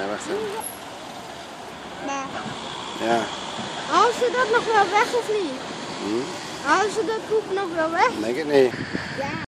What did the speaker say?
Ja, wacht even. Maar Ja. halen ze dat nog wel weg of niet? Hm? Halen ze dat poep nog wel weg? Denk het niet. Ja.